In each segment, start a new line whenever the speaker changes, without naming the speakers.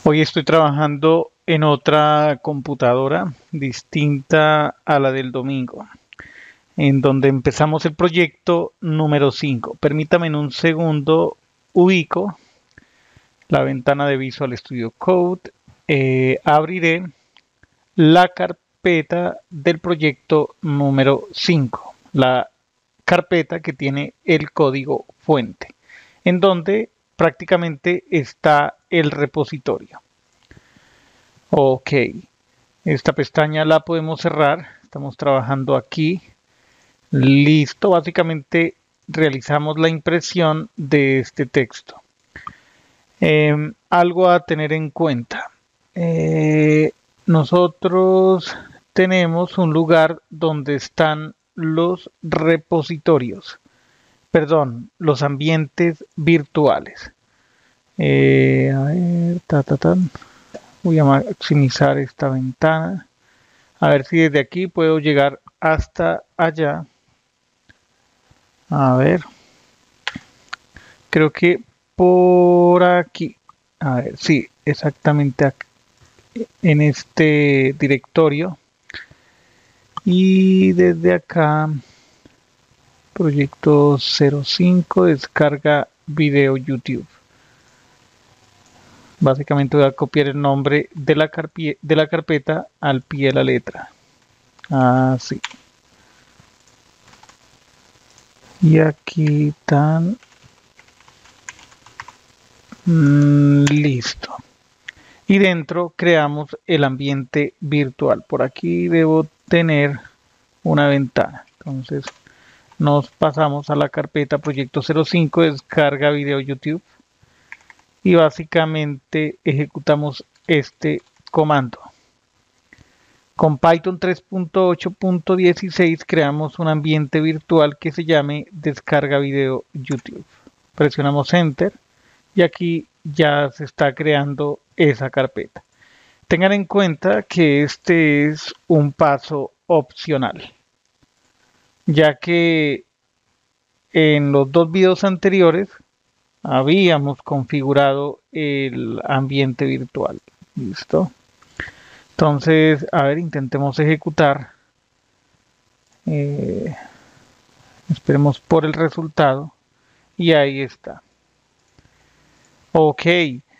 Hoy estoy trabajando en otra computadora distinta a la del domingo, en donde empezamos el proyecto número 5. Permítame en un segundo, ubico la ventana de Visual Studio Code, abriré la carpeta del proyecto número 5, la carpeta que tiene el código fuente, en donde prácticamente está el repositorio. Ok, esta pestaña la podemos cerrar. Estamos trabajando aquí. Listo, básicamente realizamos la impresión de este texto. Algo a tener en cuenta. Eh, Nosotros tenemos un lugar donde están los repositorios, perdón, los ambientes virtuales. A ver, voy a maximizar esta ventana. A ver si desde aquí puedo llegar hasta allá. A ver, creo que por aquí. A ver, sí, exactamente aquí, en este directorio. Y desde acá, proyecto 05, descarga video YouTube. Básicamente voy a copiar el nombre de la carpeta al pie de la letra. Así. Y aquí están. Listo. Y dentro creamos el ambiente virtual. Por aquí debo tener una ventana. Entonces nos pasamos a la carpeta proyecto 05, descarga video YouTube. Y básicamente ejecutamos este comando. Con Python 3.8.16 creamos un ambiente virtual que se llame descarga video YouTube. Presionamos Enter y aquí ya se está creando esa carpeta. Tengan en cuenta que este es un paso opcional, ya que en los dos videos anteriores habíamos configurado el ambiente virtual. ¿Listo? Entonces, a ver, intentemos ejecutar. Eh, Esperemos por el resultado. Y ahí está. Ok.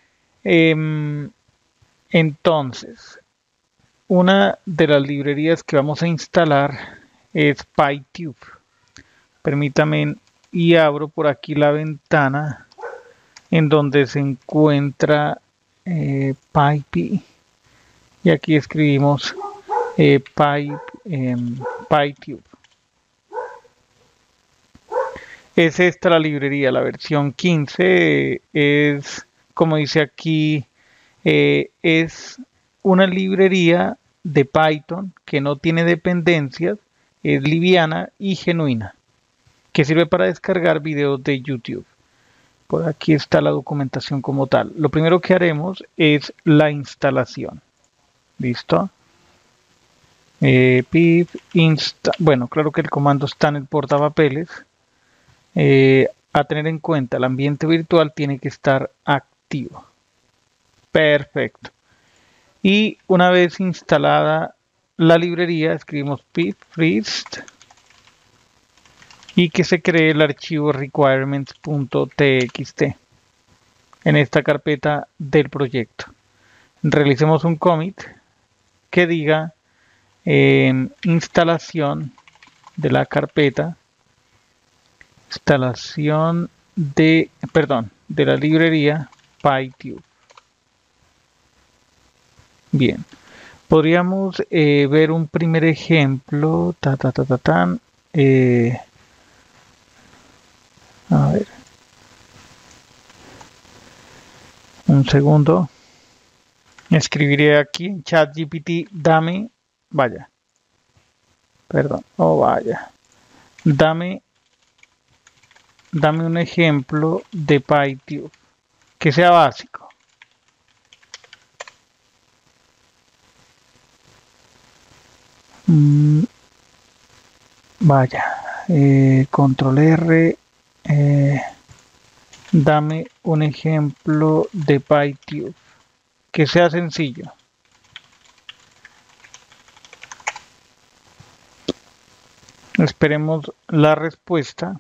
Entonces, una de las librerías que vamos a instalar es PyTube. Permítame y abro por aquí la ventana en donde se encuentra PyPy. Y aquí escribimos PyTube. Es esta la librería, la versión 15 es, como dice aquí, es una librería de Python que no tiene dependencias, es liviana y genuina, que sirve para descargar videos de YouTube. Por aquí está la documentación como tal. Lo primero que haremos es la instalación. ¿Listo? Pip insta. Bueno, claro que el comando está en el portapapeles. A tener en cuenta, el ambiente virtual tiene que estar activo. Perfecto. Y una vez instalada la librería, escribimos pip first y que se cree el archivo requirements.txt en esta carpeta del proyecto. Realicemos un commit que diga instalación de la carpeta, instalación de, perdón, de la librería PyTube. Bien, podríamos ver un primer ejemplo. A ver, un segundo. Escribiré aquí en ChatGPT, dame un ejemplo de PyTube que sea básico. Control R, dame un ejemplo de PyTube que sea sencillo. Esperemos la respuesta.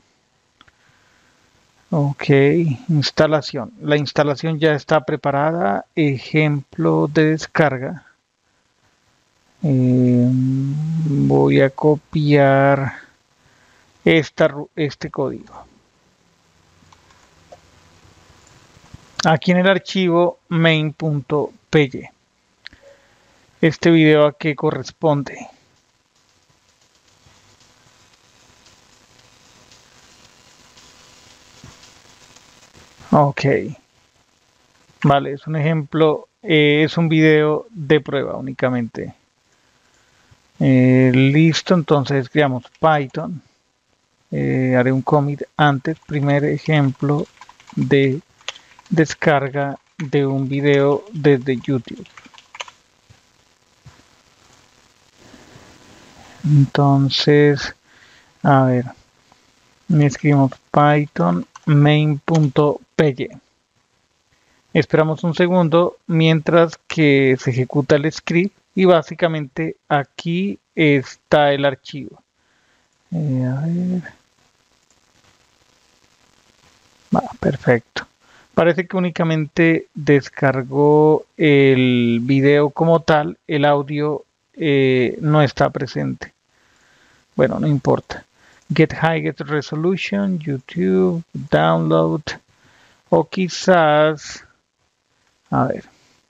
Ok, instalación. La instalación ya está preparada. Ejemplo de descarga. Voy a copiar este código. Aquí en el archivo main.py. Este video a qué corresponde. Ok. Vale, es un ejemplo, es un video de prueba únicamente. Listo, entonces creamos Python. Haré un commit antes, primer ejemplo de descarga de un video desde YouTube. Entonces, a ver, escribimos Python main.py. Esperamos un segundo mientras que se ejecuta el script y básicamente aquí está el archivo. A ver. Perfecto. Parece que únicamente descargó el video como tal, el audio no está presente. Bueno, no importa. Get high, get resolution, YouTube, download, o quizás, a ver,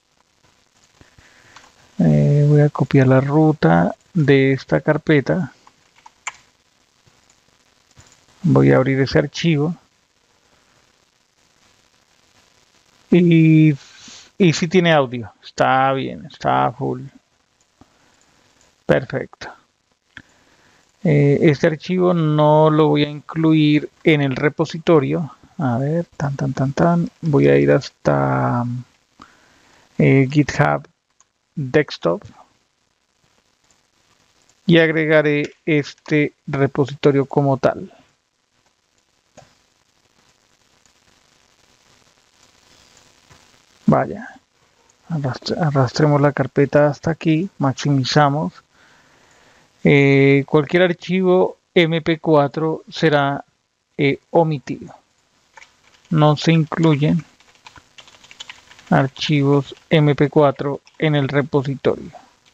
voy a copiar la ruta de esta carpeta. Voy a abrir ese archivo. Y si tiene audio, está bien, está full. Perfecto. Este archivo no lo voy a incluir en el repositorio. A ver, voy a ir hasta GitHub Desktop y agregaré este repositorio como tal. Vaya, arrastremos la carpeta hasta aquí, maximizamos. Cualquier archivo MP4 será omitido. No se incluyen archivos MP4 en el repositorio.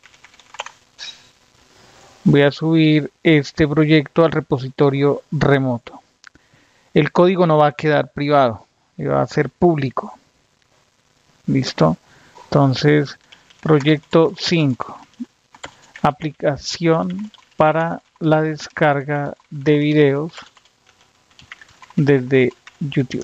Voy a subir este proyecto al repositorio remoto. El código no va a quedar privado, va a ser público. ¿Listo? Entonces, proyecto 5. Aplicación para la descarga de videos desde YouTube.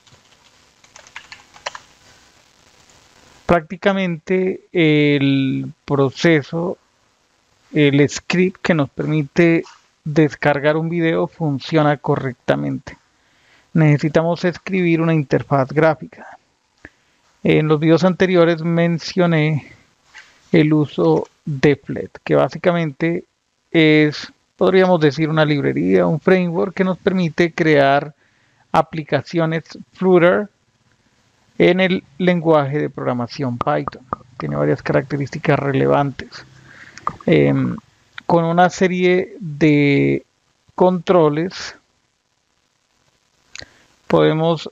Prácticamente el proceso, el script que nos permite descargar un video funciona correctamente. Necesitamos escribir una interfaz gráfica. En los videos anteriores mencioné el uso de Flet, que básicamente es, podríamos decir, una librería, un framework que nos permite crear aplicaciones Flutter en el lenguaje de programación Python. Tiene varias características relevantes. Con una serie de controles podemos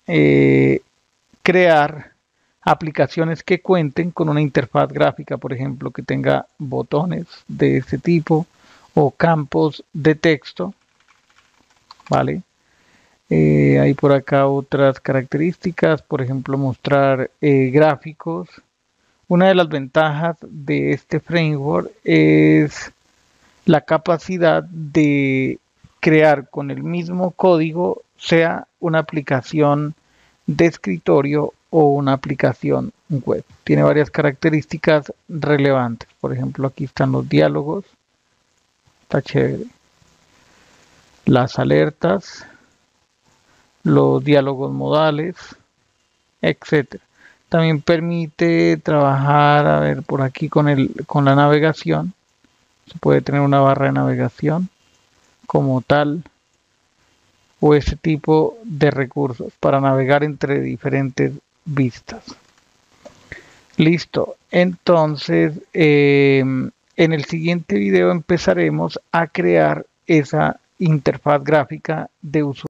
crear aplicaciones que cuenten con una interfaz gráfica, por ejemplo, que tenga botones de este tipo o campos de texto, ¿vale? Hay por acá otras características, por ejemplo, mostrar gráficos. Una de las ventajas de este framework es la capacidad de crear con el mismo código, sea una aplicación de escritorio o una aplicación web. Tiene varias características relevantes. Por ejemplo, aquí están los diálogos. Está chévere. Las alertas, los diálogos modales, etc. También permite trabajar, a ver, por aquí con la navegación. Se puede tener una barra de navegación como tal, o ese tipo de recursos para navegar entre diferentes vistas. Listo. Entonces, en el siguiente video empezaremos a crear esa interfaz gráfica de usuario.